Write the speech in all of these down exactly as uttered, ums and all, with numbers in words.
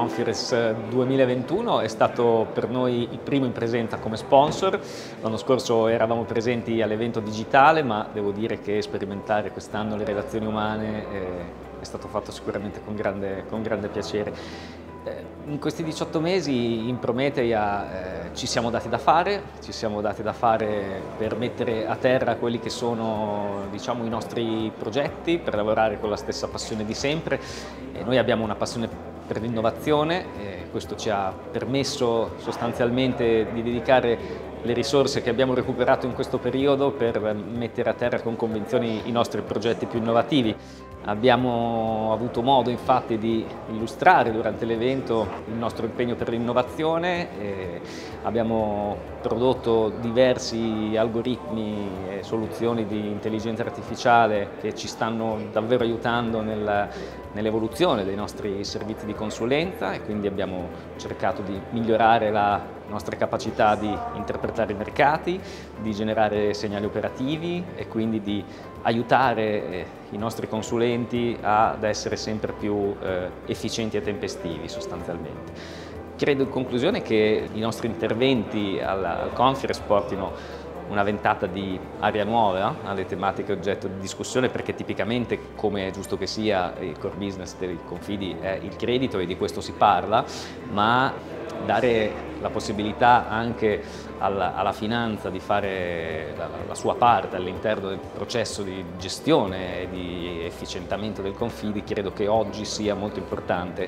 Conference duemilaventuno è stato per noi il primo in presenza come sponsor. L'anno scorso eravamo presenti all'evento digitale, ma devo dire che sperimentare quest'anno le relazioni umane eh, è stato fatto sicuramente con grande, con grande piacere. In questi diciotto mesi in Prometeia eh, ci siamo dati da fare, ci siamo dati da fare per mettere a terra quelli che sono, diciamo, i nostri progetti, per lavorare con la stessa passione di sempre. E noi abbiamo una passione per l'innovazione, e questo ci ha permesso sostanzialmente di dedicare le risorse che abbiamo recuperato in questo periodo per mettere a terra con convinzione i nostri progetti più innovativi. Abbiamo avuto modo infatti di illustrare durante l'evento il nostro impegno per l'innovazione, abbiamo prodotto diversi algoritmi e soluzioni di intelligenza artificiale che ci stanno davvero aiutando nel, nell'evoluzione dei nostri servizi di consulenza, e quindi abbiamo cercato di migliorare la nostra capacità di interpretare i mercati, di generare segnali operativi e quindi di aiutare eh, i nostri consulenti ad essere sempre più eh, efficienti e tempestivi sostanzialmente. Credo in conclusione che i nostri interventi alla, al Conference portino una ventata di aria nuova alle tematiche oggetto di discussione, perché tipicamente, come è giusto che sia, il core business dei Confidi è il credito e di questo si parla, ma dare la possibilità anche alla, alla finanza di fare la, la sua parte all'interno del processo di gestione e di efficientamento del Confidi credo che oggi sia molto importante.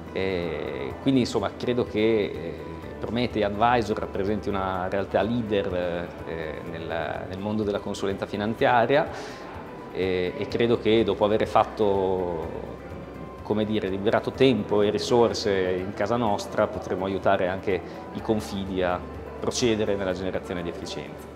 E quindi insomma credo che Prometeia Advisor rappresenti una realtà leader eh, nel, nel mondo della consulenza finanziaria, e, e credo che dopo aver fatto, come dire, liberato tempo e risorse in casa nostra, potremo aiutare anche i Confidi a procedere nella generazione di efficienza.